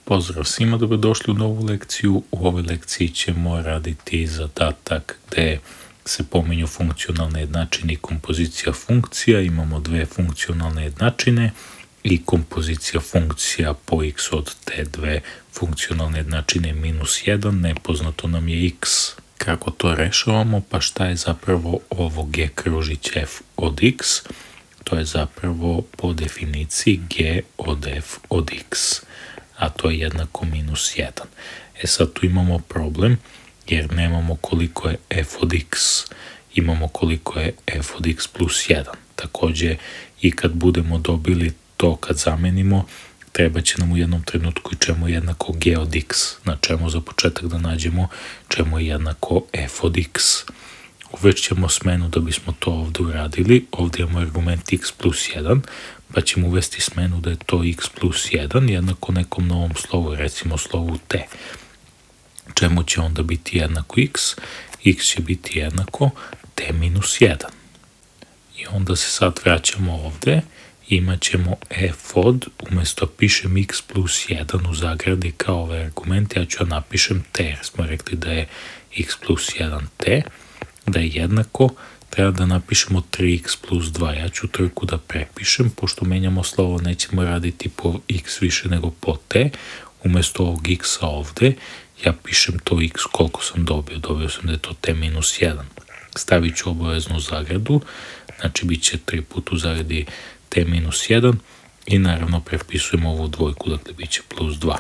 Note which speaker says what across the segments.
Speaker 1: Pozdrav svima, dobrodošli u novu lekciju. U ovoj lekciji ćemo raditi zadatak gde se pominju funkcionalne jednačine i kompozicija funkcija. Imamo dve funkcionalne jednačine i kompozicija funkcija po x od te dve funkcionalne jednačine minus 1, nepoznato nam je x. Kako to rešavamo? Pa šta je zapravo ovo g kružić f od x? To je zapravo po definiciji g od f od x, a to je jednako minus 1. Sad tu imamo problem jer nemamo koliko je f od x, imamo koliko je f od x plus 1. Takođe i kad budemo dobili to kad zamenimo, treba će nam u jednom trenutku i čemu je jednako g od x, na čemu za početak da nađemo čemu je jednako f od x. Uveć ćemo smenu da bismo to ovde uradili. Ovde imamo argument x plus 1, pa ćemo uvesti smenu da je to x plus 1 jednako nekom novom slovu, recimo slovu t. Čemu će onda biti jednako x? X će biti jednako t minus 1. I onda se sad vraćamo ovde. Imat ćemo f od, umesto pišem x plus 1 u zagradi kao ovaj argument, ja ću napišem t, jer smo rekli da je x plus 1 t, da je jednako, treba da napišemo 3x plus 2. Ja ću trojku da prepišem, pošto menjamo slovo, nećemo raditi po x više nego po t. Umesto ovog x-a ovde, ja pišem to x koliko sam dobio. Dobio sam da je to t minus 1. Stavit ću obaveznu zagradu, znači bit će 3 puta u zagradi t minus 1 i naravno prepisujemo ovu dvojku, dakle bit će plus 2.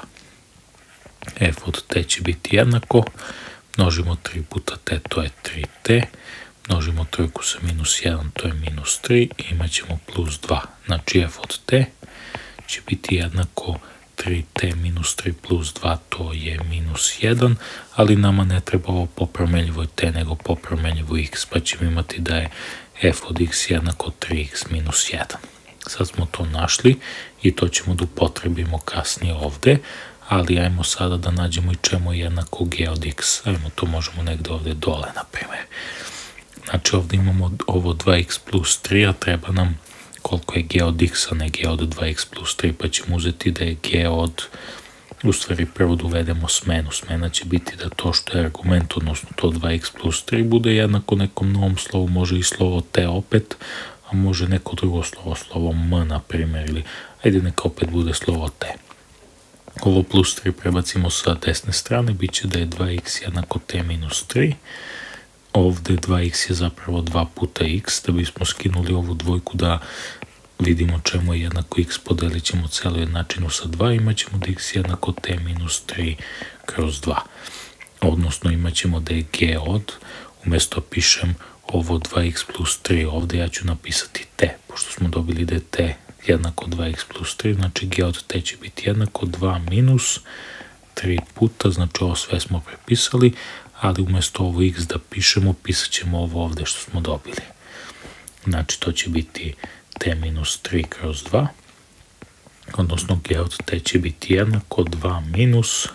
Speaker 1: F od t će biti jednako, množimo 3 puta t, to je 3t, množimo trojku sa minus 1, to je minus 3 i imat ćemo plus 2. Znači f od t će biti jednako 3t minus 3 plus 2, to je minus 1, ali nama ne treba ovo po promenljivoj t, nego po promenljivoj x, pa ćemo imati da je f od x jednako 3x minus 1. Sad smo to našli i to ćemo da upotrebimo kasnije ovde, ali ajmo sada da nađemo i čemu je jednako g od x. Ajmo, to možemo negde ovde dole, na primjer. Znači ovde imamo ovo 2x plus 3, a treba nam koliko je g od x, a ne g od 2x plus 3, pa ćemo uzeti da je g od, u stvari prvo da uvedemo smenu. Smena će biti da to što je argument, odnosno to 2x plus 3, bude jednako nekom novom slovu, može i slovo t opet, a može neko drugo slovo, slovo m, na primjer, ili ajde neka opet bude slovo t. Ovo plus 3 prebacimo sa desne strane, bit će da je 2x jednako t minus 3. Ovde 2x je zapravo 2 puta x, da bismo skinuli ovu dvojku da vidimo čemu je jednako x, podelit ćemo celu jednačinu sa 2, imat ćemo da x jednako t minus 3 kroz 2. Odnosno imat ćemo da je g od, umesto pišem ovo 2x plus 3, ovde ja ću napisati t, pošto smo dobili da je t jednako 2x plus 3, znači g od t će biti jednako 2 minus 3 puta, znači ovo sve smo prepisali, ali umesto ovo x da pišemo, pisat ćemo ovo ovde što smo dobili. Znači to će biti t minus 3 kroz 2, odnosno g od t će biti jednako 2 minus,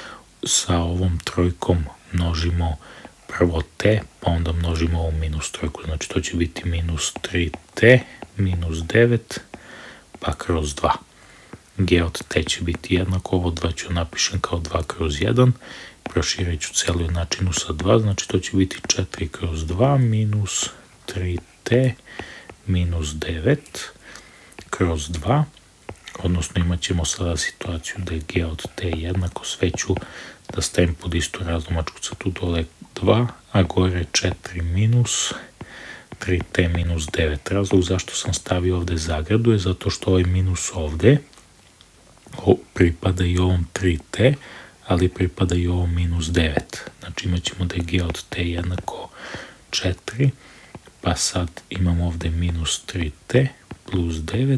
Speaker 1: sa ovom trojkom množimo prvo t, pa onda množimo ovu minus trojku, znači to će biti minus 3t minus 9, pa kroz 2. G od t će biti jednako, ovo 2 ću napišem kao 2 kroz 1, proširit ću celu jednačinu sa 2, znači to će biti 4 kroz 2 minus 3t minus 9 kroz 2, odnosno imat ćemo sada situaciju da je g od t jednako, sve ću da stavim pod istu razlomačku crtu, dole 2, a gore 4 minus 3t minus 9. Razlog zašto sam stavio ovde zagradu je zato što ovaj minus ovde pripada i ovom 3t, ali pripada i ovom minus 9. Znači imat ćemo da je g od t jednako 4, pa sad imamo ovde minus 3t plus 9,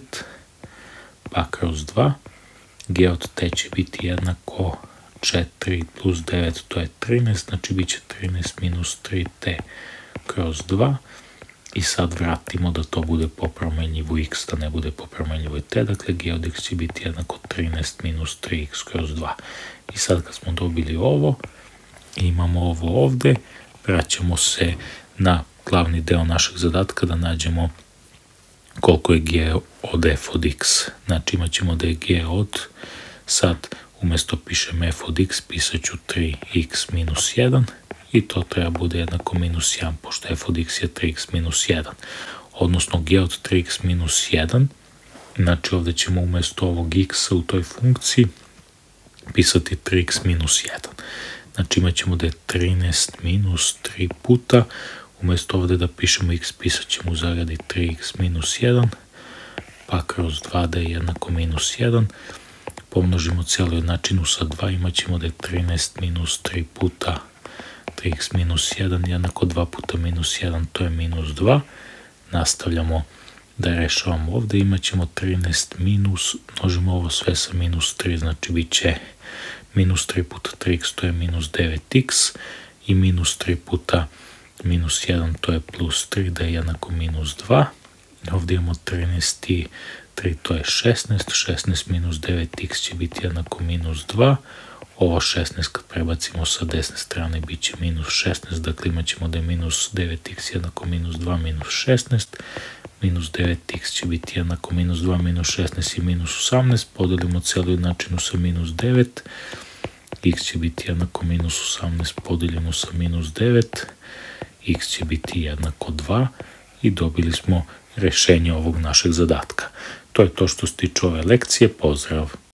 Speaker 1: pa kroz 2. G od t će biti jednako 4 plus 9, to je 13, znači bit će 13 minus 3t kroz 2. I sad vratimo da to bude po promenljivu x, da ne bude po promenljivoj t, dakle g od x će biti jednako 13 minus 3x kroz 2. I sad kad smo dobili ovo, imamo ovo ovde, vraćamo se na glavni deo našeg zadatka da nađemo koliko je g od f od x. Znači imat ćemo da je g od, sad umjesto pišem f od x, pisat ću 3x minus 1 i to treba bude jednako minus 1, pošto f od x je 3x minus 1. Odnosno g od 3x minus 1, znači ovdje ćemo umjesto ovog x u toj funkciji pisati 3x minus 1. Znači imat ćemo da je 13 minus 3 puta, umjesto ovdje da pišemo x, pisat ćemo u zagradi 3x minus 1, pa kroz 2 da je jednako minus 1. Pomnožimo cijelu jednačinu sa 2, imat ćemo da je 13 minus 3 puta 3x minus 1 jednako 2 puta minus 1, to je minus 2. Nastavljamo da rešavamo ovdje, imat ćemo 13 minus, množimo ovo sve sa minus 3, znači bit će minus 3 puta 3x, to je minus 9x, i minus 3 puta minus 1, to je plus 3, da je jednako minus 2. Ovdje imamo 13 i 3, to je 16, 16 minus 9x će biti jednako minus 2, ovo 16 kad prebacimo sa desne strane bit će minus 16, dakle imat ćemo da je minus 9x jednako minus 2 minus 16, minus 9x će biti jednako minus 2 minus 16 i minus 18, podelimo cijelu jednačinu sa minus 9, x će biti jednako minus 18, podelimo sa minus 9, x će biti jednako 2 i dobili smo rješenje ovog našeg zadatka. To je to što se tiče ove lekcije, pozdrav!